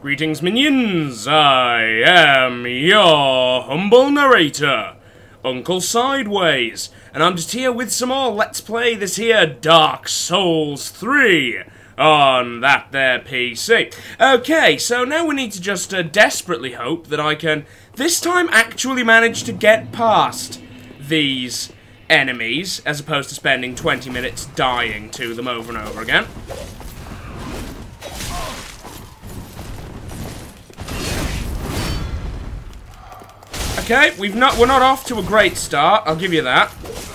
Greetings, minions! I am your humble narrator, Uncle Sideways, and I'm just here with some more Let's Play this here Dark Souls 3 on that there PC. Okay, so now we need to just desperately hope that I can, this time, actually manage to get past these enemies, as opposed to spending 20 minutes dying to them over and over again. Okay, we're not off to a great start, I'll give you that.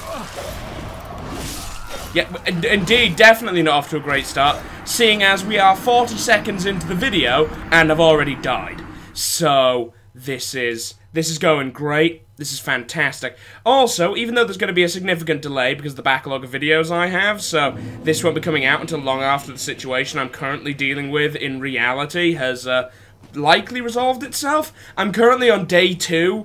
Yeah, indeed, definitely not off to a great start, seeing as we are 40 seconds into the video and I've already died. So, this is going great. This is fantastic. Also, even though there's going to be a significant delay because of the backlog of videos I have, so this won't be coming out until long after the situation I'm currently dealing with in reality has likely resolved itself. I'm currently on day 3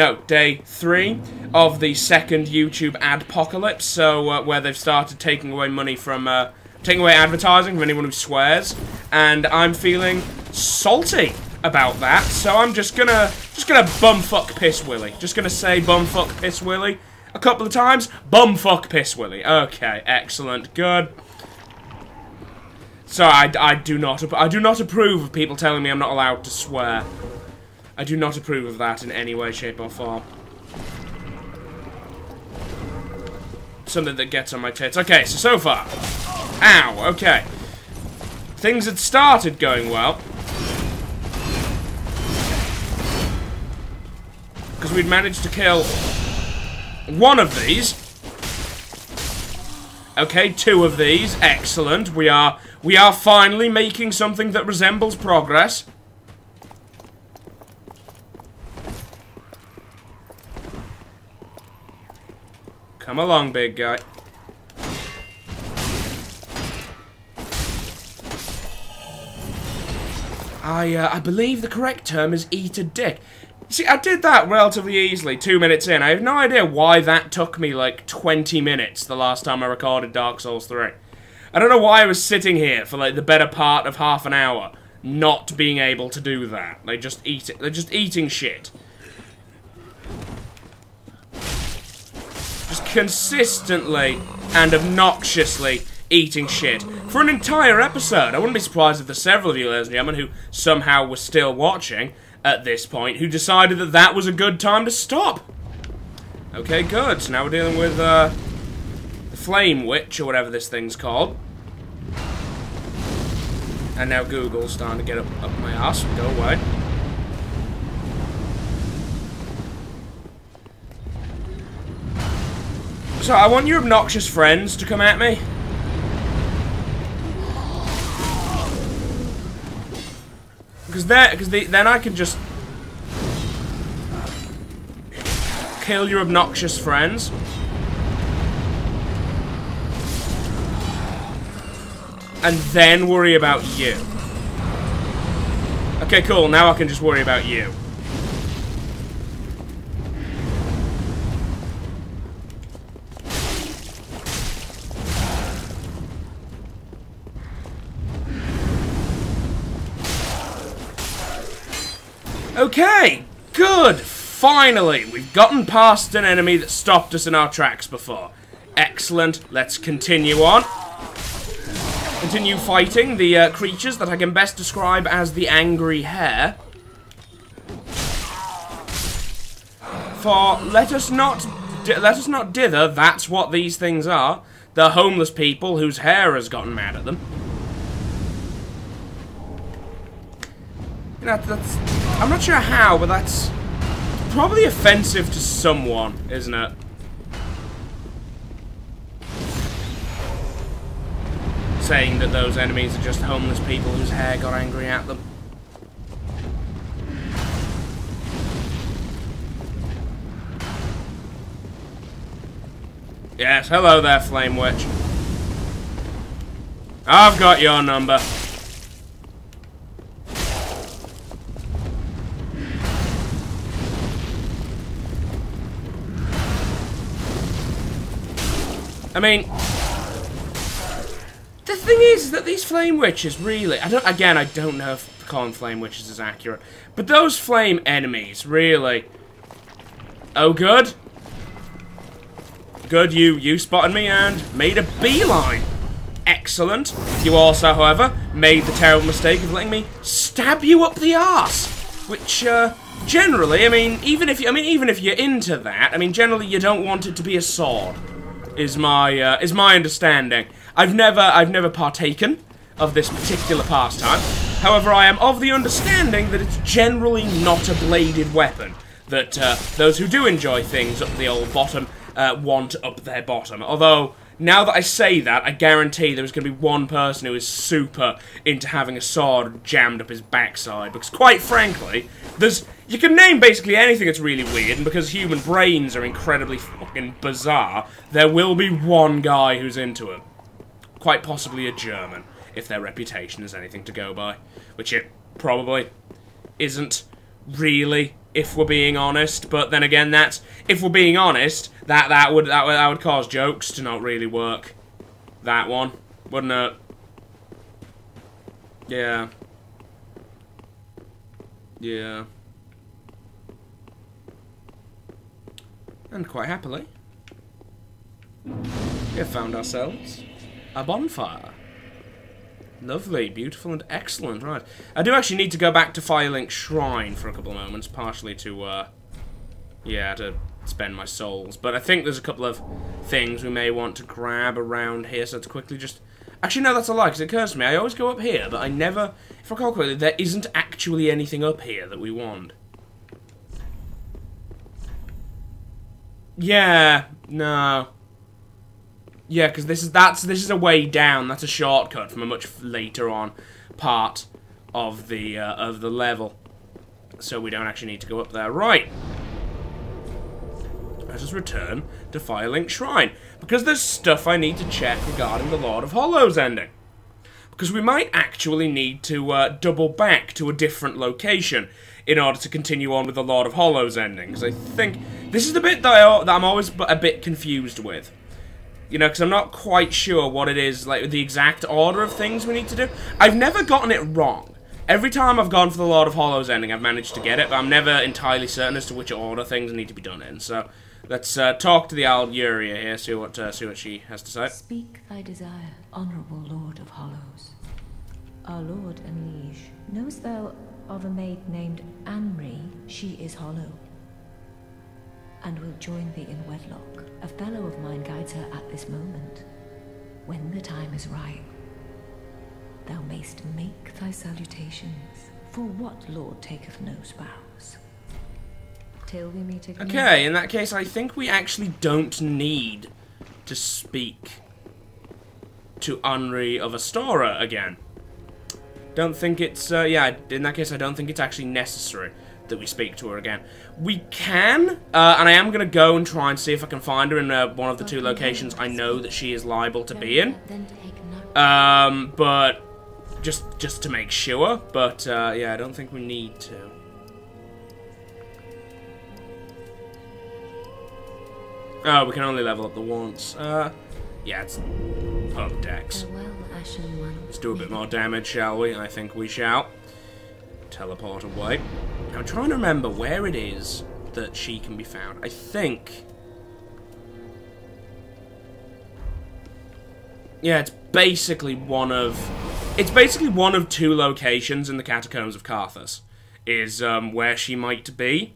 of the second YouTube adpocalypse, so where they've started taking away money from, taking away advertising from anyone who swears, and I'm feeling salty about that, so I'm just gonna bumfuck piss Willy. Just gonna say bumfuck piss Willy a couple of times. Bumfuck piss Willy. Okay, excellent, good. So I do not approve of people telling me I'm not allowed to swear. I do not approve of that in any way, shape, or form. Something that gets on my tits. Okay, so far. Ow, okay. Things had started going well. Because we'd managed to kill one of these. Okay, 2 of these. Excellent. We are finally making something that resembles progress. Come along, big guy. I believe the correct term is eat a dick. See, I did that relatively easily 2 minutes in. I have no idea why that took me like 20 minutes the last time I recorded Dark Souls 3. I don't know why I was sitting here for like the better part of half an hour not being able to do that. They just eat it. They're just eating shit. Just consistently and obnoxiously eating shit for an entire episode. I wouldn't be surprised if there's several of you, ladies and gentlemen, who somehow were still watching at this point, who decided that that was a good time to stop. Okay, good. So now we're dealing with the Flame Witch, or whatever this thing's called. And now Google's starting to get up my ass. Go away. So I want your obnoxious friends to come at me. Because then I can just kill your obnoxious friends. And then worry about you. Okay, cool. Now I can just worry about you. Okay, good. Finally, we've gotten past an enemy that stopped us in our tracks before. Excellent. Let's continue on. Continue fighting the creatures that I can best describe as the angry hare. For let us not dither. That's what these things are. They're homeless people whose hair has gotten mad at them. That's, I'm not sure how, but that's probably offensive to someone, isn't it? Saying that those enemies are just homeless people whose hair got angry at them. Yes, hello there, Flame Witch. I've got your number. I mean, the thing is that these Flame Witches really, I don't know if calling flame witches is accurate. But those flame enemies, really. Oh, good. Good, you spotted me and made a beeline. Excellent. You also, however, made the terrible mistake of letting me stab you up the arse. Which, generally, I mean, even if you're into that, I mean, generally you don't want it to be a sword. Is my understanding. I've never partaken of this particular pastime. However, I am of the understanding that it's generally not a bladed weapon. That those who do enjoy things up the old bottom want up their bottom. Although, now that I say that, I guarantee there's going to be one person who is super into having a sword jammed up his backside. Because, quite frankly, you can name basically anything that's really weird, and because human brains are incredibly fucking bizarre, there will be one guy who's into it. Quite possibly a German, if their reputation is anything to go by. Which it probably isn't really, if we're being honest. But then again, that's, if we're being honest, that would cause jokes to not really work. That one, wouldn't it? Yeah. Yeah. And quite happily, we have found ourselves a bonfire. Lovely, beautiful, and excellent. Right. I do actually need to go back to Firelink Shrine for a couple of moments, partially to, yeah, to spend my souls. But I think there's a couple of things we may want to grab around here, so to quickly just... Actually, no, that's a lie, because it occurs to me, I always go up here, but I never... If I recall correctly, there isn't actually anything up here that we want. Yeah, no... Yeah, because this is a way down. That's a shortcut from a much later on part of the level, so we don't actually need to go up there. Right. Let us return to Firelink Shrine because there's stuff I need to check regarding the Lord of Hollows ending. Because we might actually need to double back to a different location in order to continue on with the Lord of Hollows ending. Because I think this is the bit that I'm always a bit confused with. You know, because I'm not quite sure what it is, like, the exact order of things we need to do. I've never gotten it wrong. Every time I've gone for the Lord of Hollows ending, I've managed to get it, but I'm never entirely certain as to which order things need to be done in. So, let's talk to the old Yuria here, see what she has to say. Speak thy desire, honourable Lord of Hollows. Our Lord and Liege, knowest thou of a maid named Anri? She is hollow, and will join thee in wedlock. A fellow of mine guides her at this moment. When the time is ripe, thou mayst make thy salutations. For what lord taketh no spouse? Till we meet again. Okay, in that case, I think we actually don't need to speak to Anri of Astora again. Don't think it's, yeah, in that case, I don't think it's actually necessary that we speak to her again. We can, and I am going to go and try and see if I can find her in one of the two locations I know that she is liable to be in. But just to make sure. But yeah, I don't think we need to. Oh, we can only level up the once. Yeah, it's pub decks. Let's do a bit more damage, shall we? I think we shall. Teleport away. I'm trying to remember where it is that she can be found. I think... Yeah, it's basically one of two locations in the Catacombs of Karthus. Is where she might be.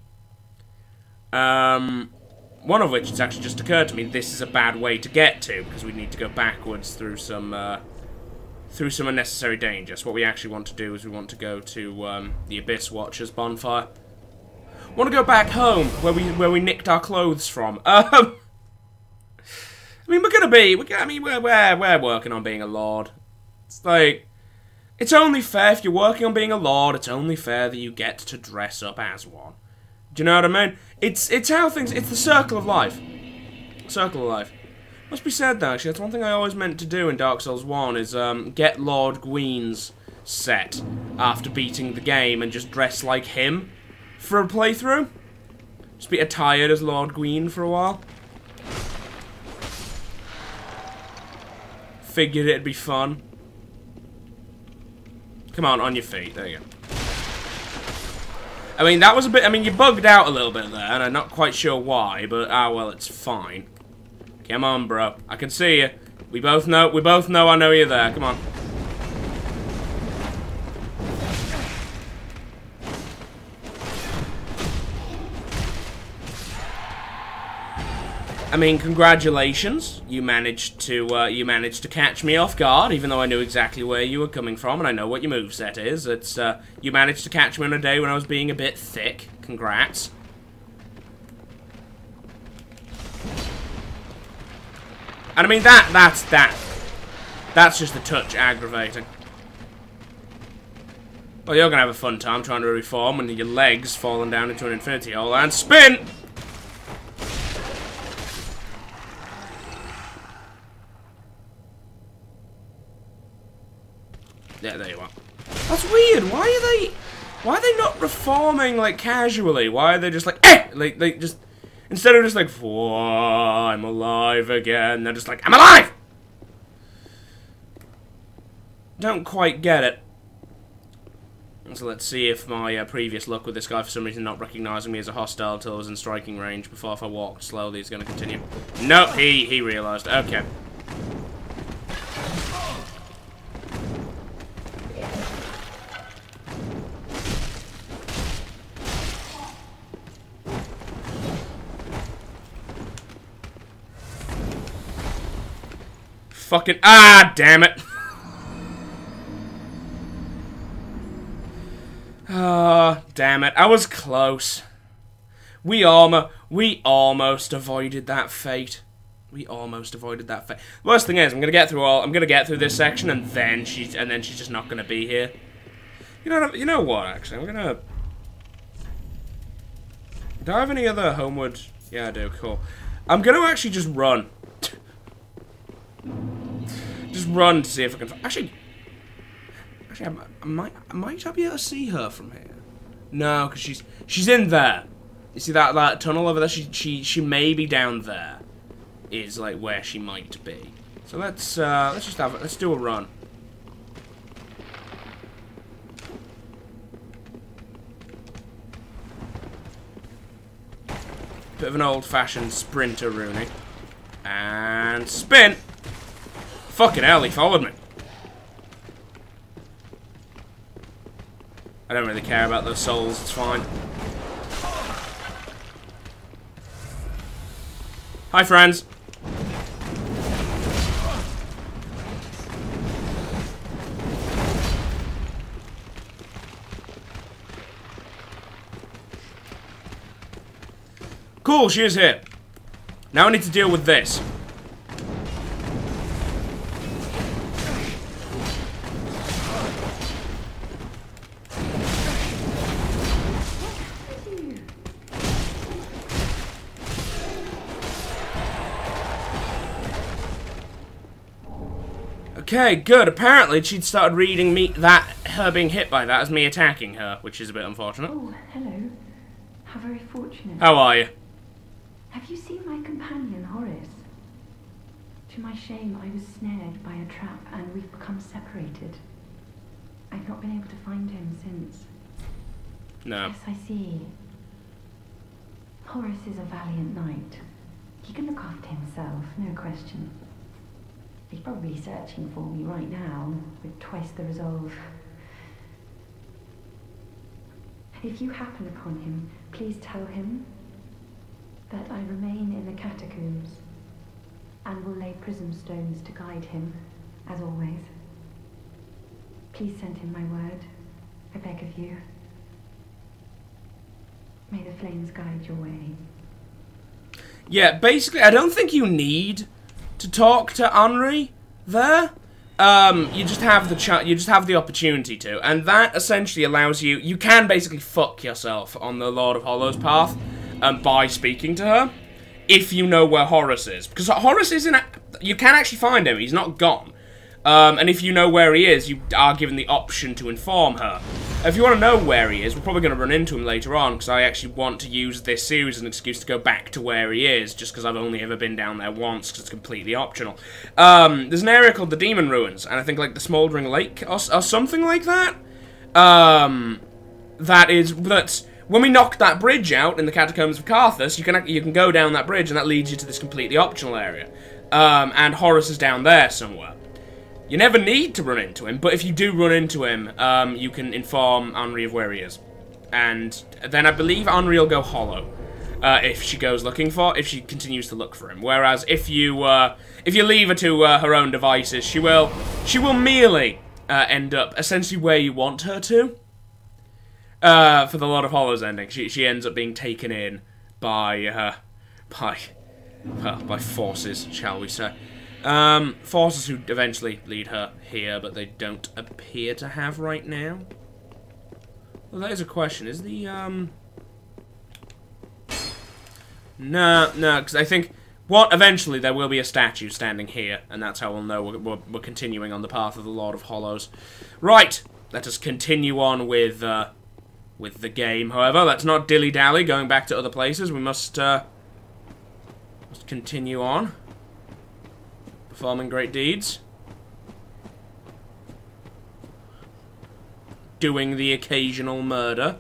One of which has actually just occurred to me. This is a bad way to get to, because we need to go backwards through some unnecessary danger. So what we actually want to do is we want to go to the Abyss Watchers bonfire. Want to go back home where we nicked our clothes from. I mean, we're working on being a lord. It's like, it's only fair if you're working on being a lord. It's only fair that you get to dress up as one. Do you know what I mean? It's how things. It's the circle of life. Circle of life. Must be said though, actually, that's one thing I always meant to do in Dark Souls 1 is get Lord Gwyn's set after beating the game and just dress like him for a playthrough. Just be attired as Lord Gwyn for a while. Figured it'd be fun. Come on your feet. There you go. I mean, that was a bit... I mean, you bugged out a little bit there, and I'm not quite sure why, but, well, it's fine. Come on, bro. I can see you. We both know I know you're there. Come on. I mean, congratulations. You managed to catch me off guard, even though I knew exactly where you were coming from, and I know what your moveset is. It's, you managed to catch me on a day when I was being a bit thick. Congrats. And I mean, that's just a touch aggravating. Well, you're gonna have a fun time trying to reform when your legs falling down into an infinity hole and spin! Yeah, there you are. That's weird. Why are they not reforming like casually? Why are they just like, eh? Like just instead of just like, whoa, I'm alive again. They're just like, I'm alive. Don't quite get it. So let's see if my previous luck with this guy, for some reason not recognizing me as a hostile until I was in striking range before, if I walked slowly, is going to continue. Nope, he realized. Okay. Fucking damn it. Damn it. I was close. We almost avoided that fate. We almost avoided that fate. The worst thing is, I'm gonna get through this section, and then she's just not gonna be here. You know what? Actually, do I have any other homeward? Yeah, I do. Cool. I'm gonna actually just run. Just run to see if I can. Actually, I might be able to see her from here. No, because she's in there. You see that tunnel over there? She may be down there. Is like where she might be. So let's do a run. Bit of an old-fashioned sprinter, Rooney. And spin. Fucking hell, he followed me. I don't really care about those souls, it's fine. Hi, friends. Cool, she is here. Now I need to deal with this. Okay, good. Apparently she'd started reading her being hit by that as me attacking her, which is a bit unfortunate. Oh, hello. How very fortunate. How are you? Have you seen my companion, Horace? To my shame, I was snared by a trap and we've become separated. I've not been able to find him since. No. Yes, I see. Horace is a valiant knight. He can look after himself, no question. He's probably searching for me right now, with twice the resolve. If you happen upon him, please tell him that I remain in the catacombs and will lay prism stones to guide him, as always. Please send him my word, I beg of you. May the flames guide your way. Yeah, basically, I don't think you need to talk to Henri there. You just have the opportunity to, and that essentially allows you. You can basically fuck yourself on the Lord of Hollows path, by speaking to her, if you know where Horace is, because Horace isn't. You can actually find him. He's not gone. And if you know where he is, you are given the option to inform her. If you want to know where he is, we're probably going to run into him later on, because I actually want to use this series as an excuse to go back to where he is, just because I've only ever been down there once, because it's completely optional. There's an area called the Demon Ruins, and I think like the Smouldering Lake, or something like that. That's when we knocked that bridge out in the Catacombs of Carthus, you can go down that bridge, and that leads you to this completely optional area. And Horus is down there somewhere. You never need to run into him, but if you do run into him, you can inform Anri of where he is. And then I believe Anri will go hollow. If she goes looking if she continues to look for him. Whereas if you leave her to her own devices, she will merely end up essentially where you want her to. For the Lord of Hollows ending, she ends up being taken in by forces, shall we say? Forces who eventually lead her here, but they don't appear to have right now. Well, that is a question. Is the No, because I think eventually there will be a statue standing here, and that's how we'll know we're continuing on the path of the Lord of Hollows. Right, let us continue on with the game. However, let's not dilly-dally going back to other places. We must continue on performing great deeds, doing the occasional murder,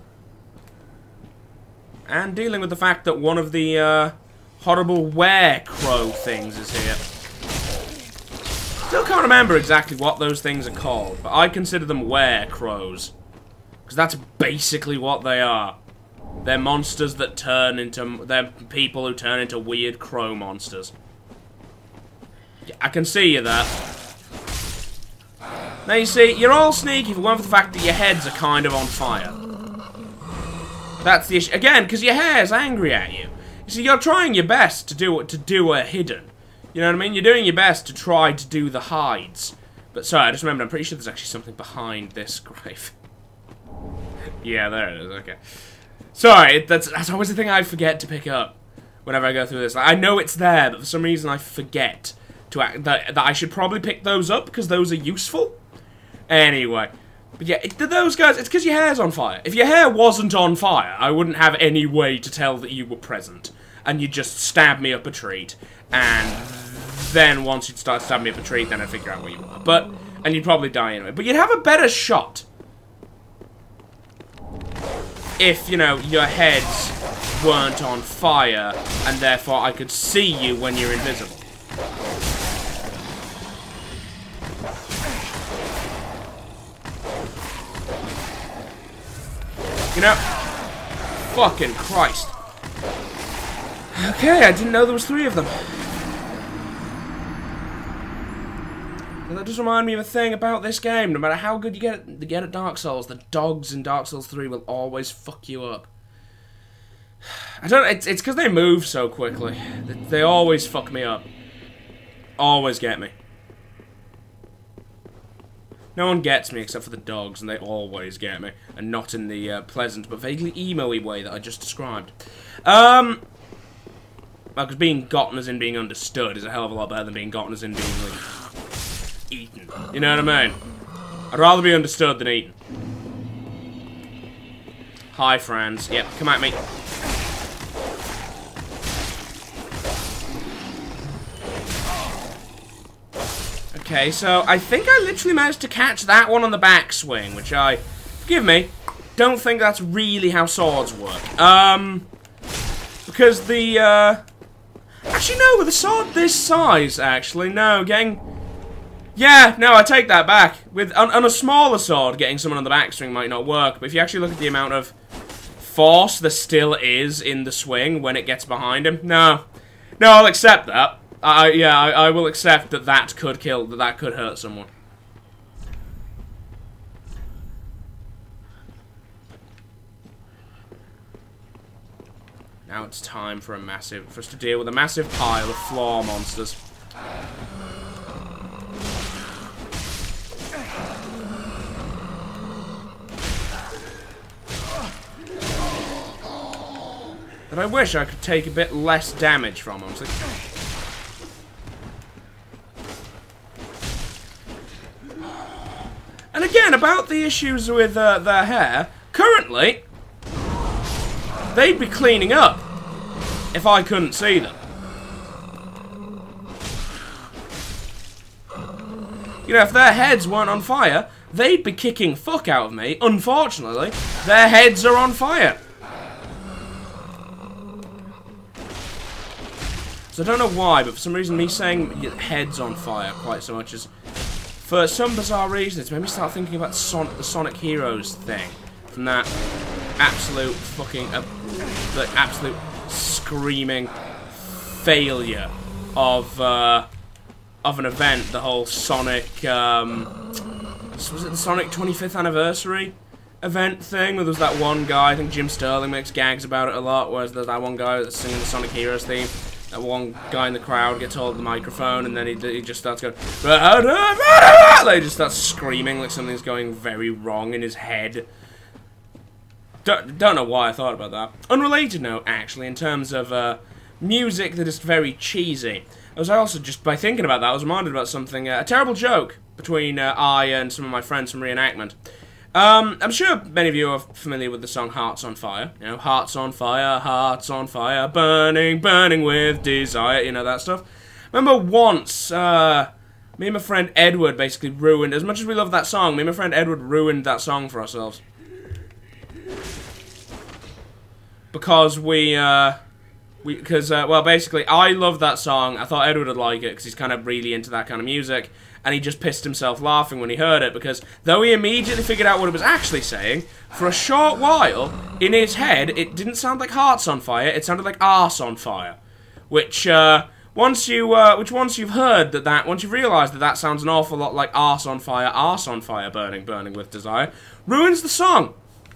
and dealing with the fact that one of the horrible were-crow things is here. Still can't remember exactly what those things are called, but I consider them were-crows. Because that's basically what they are. They're monsters that they're people who turn into weird crow monsters. Yeah, I can see you there. Now you see, you're all sneaky for one for the fact that your heads are kind of on fire. That's the issue. Again, because your hair's angry at you. You see, you're trying your best to do a hidden. You know what I mean? You're doing your best to try to do the hides. But sorry, I just remembered, I'm pretty sure there's actually something behind this grave. Yeah, there it is, okay. Sorry, that's always the thing I forget to pick up whenever I go through this. Like, I know it's there, but for some reason I forget that I should probably pick those up, because those are useful. Anyway. But yeah, those guys, it's because your hair's on fire. If your hair wasn't on fire, I wouldn't have any way to tell that you were present. And you'd just stab me up a treat, and then once you'd start stabbing me up a treat, then I'd figure out where you were. And you'd probably die anyway. But you'd have a better shot if, you know, your heads weren't on fire, and therefore I could see you when you're invisible. You know, fucking Christ. Okay, I didn't know there was 3 of them. And that does remind me of a thing about this game. No matter how good you get at Dark Souls, the dogs in Dark Souls 3 will always fuck you up. It's because they move so quickly. They always fuck me up. Always get me. No one gets me except for the dogs, and they always get me. And not in the pleasant but vaguely emo-y way that I just described. Because being gotten as in being understood is a hell of a lot better than being gotten as in being, like, eaten. You know what I mean? I'd rather be understood than eaten. Hi, friends. Yep, come at me. Okay, so I think I literally managed to catch that one on the backswing, which forgive me, don't think that's really how swords work. Because actually no, with a sword this size, actually, no, yeah, no, I take that back. On a smaller sword, getting someone on the backswing might not work, but if you actually look at the amount of force there still is in the swing when it gets behind him, no, I'll accept that. I will accept that could hurt someone. Now it's time for us to deal with a massive pile of floor monsters. That I wish I could take a bit less damage from them. It's like, and again, about the issues with their hair, currently, they'd be cleaning up if I couldn't see them. You know, if their heads weren't on fire, they'd be kicking fuck out of me. Unfortunately, their heads are on fire. So I don't know why, but for some reason me saying your head's on fire quite so much as... For some bizarre reason, it's made me start thinking about the Sonic Heroes thing. From that absolute fucking... the absolute screaming failure of an event, the whole Sonic... was it the Sonic 25th anniversary event thing? Where there was that one guy, I think Jim Sterling makes gags about it a lot, whereas there's that one guy that's singing the Sonic Heroes theme. That one guy in the crowd gets hold of the microphone and then he just starts going... Like, he just starts screaming like something's going very wrong in his head. Don't know why I thought about that. Unrelated note, actually, in terms of music that is very cheesy. I also just, by thinking about that, I was reminded about something, a terrible joke between I and some of my friends from Reenactment. I'm sure many of you are familiar with the song Hearts on Fire. You know, hearts on fire, burning, burning with desire, you know, that stuff. Remember once, me and my friend Edward basically ruined, as much as we love that song, me and my friend Edward ruined that song for ourselves. Because well, basically, I love that song. I thought Edward would like it because he's kind of really into that kind of music. And he just pissed himself laughing when he heard it because though he immediately figured out what it was actually saying, for a short while, in his head, it didn't sound like Hearts on Fire, it sounded like Arse on Fire. Which, once you've heard that, once you've realised that sounds an awful lot like Arse on Fire, burning, burning with desire, ruins the song.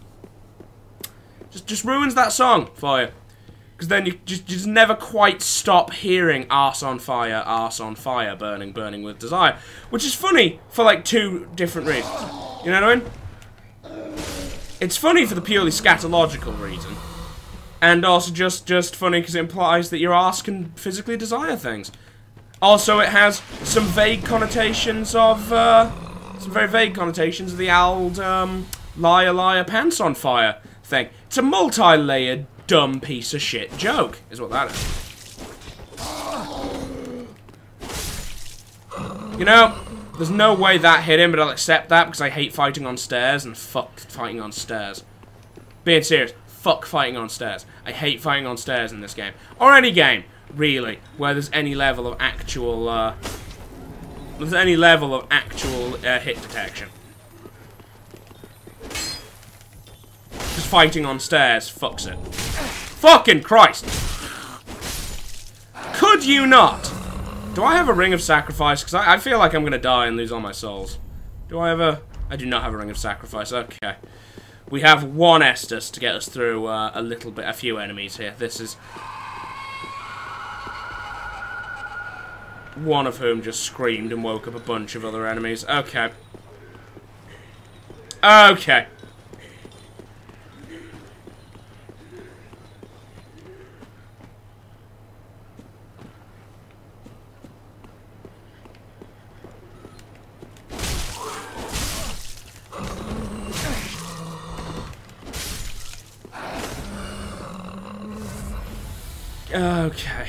Just ruins that song for you. Because then you just never quite stop hearing arse on fire, burning, burning with desire. Which is funny for like two different reasons. You know what I mean? It's funny for the purely scatological reason. And also just funny because it implies that your arse can physically desire things. Also, it has some vague connotations of, some very vague connotations of the old, liar, liar, pants on fire thing. It's a multi-layered, dumb piece of shit joke, is what that is. You know, there's no way that hit him, but I'll accept that because I hate fighting on stairs and fuck fighting on stairs. Being serious, fuck fighting on stairs. I hate fighting on stairs in this game. Or any game, really, where there's any level of actual, hit detection. Just fighting on stairs fucks it. Fucking Christ! Could you not? Do I have a Ring of Sacrifice? Because I feel like I'm going to die and lose all my souls. Do I have a... I do not have a Ring of Sacrifice. Okay. We have one Estus to get us through a few enemies here. This is... one of whom just screamed and woke up a bunch of other enemies. Okay. Okay. Okay.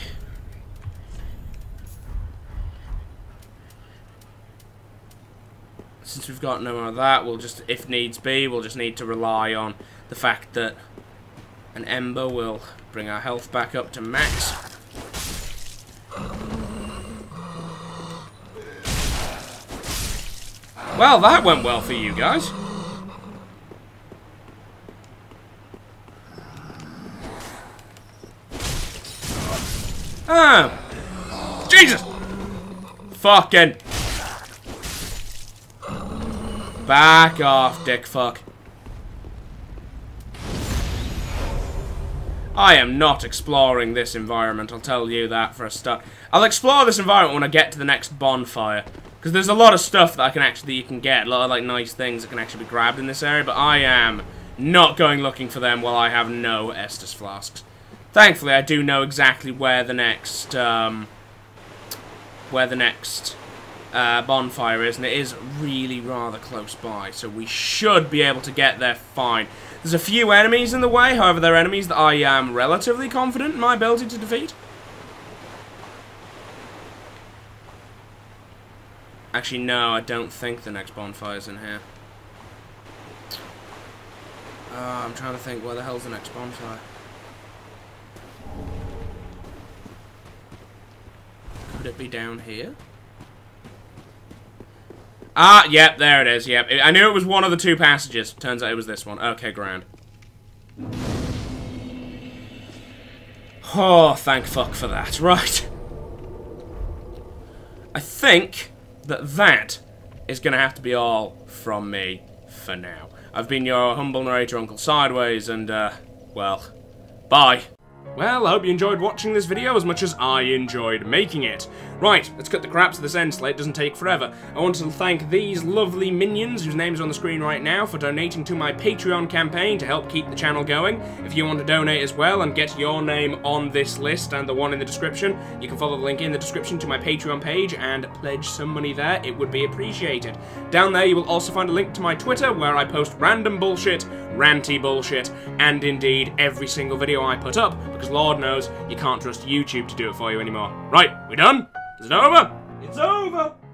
Since we've got no more of that, we'll just, if needs be, we'll just need to rely on the fact that an Ember will bring our health back up to max. Well, that went well for you guys. Oh! Jesus! Fucking... back off, dick fuck. I am not exploring this environment, I'll tell you that for a start. I'll explore this environment when I get to the next bonfire. Because there's a lot of stuff that I can actually, you can get, a lot of like nice things that can actually be grabbed in this area, but I am not going looking for them while I have no Estus flasks. Thankfully, I do know exactly where the next, bonfire is, and it is really rather close by, so we should be able to get there fine. There's a few enemies in the way, however, they're enemies that I am relatively confident in my ability to defeat. Actually, no, I don't think the next bonfire's in here. I'm trying to think, where the hell's the next bonfire? Could it be down here? Ah, yep, there it is, yep. I knew it was one of the two passages. Turns out it was this one. Okay, grand. Oh, thank fuck for that. Right. I think that is going to have to be all from me for now. I've been your humble narrator, Uncle Sideways, and, well, bye. Well, I hope you enjoyed watching this video as much as I enjoyed making it. Right, let's cut the crap to this end so it doesn't take forever. I want to thank these lovely minions, whose names are on the screen right now, for donating to my Patreon campaign to help keep the channel going. If you want to donate as well and get your name on this list and the one in the description, you can follow the link in the description to my Patreon page and pledge some money there. It would be appreciated. Down there you will also find a link to my Twitter, where I post random bullshit, ranty bullshit, and indeed every single video I put up, because Lord knows you can't trust YouTube to do it for you anymore. Right, we done? Is it over? It's over!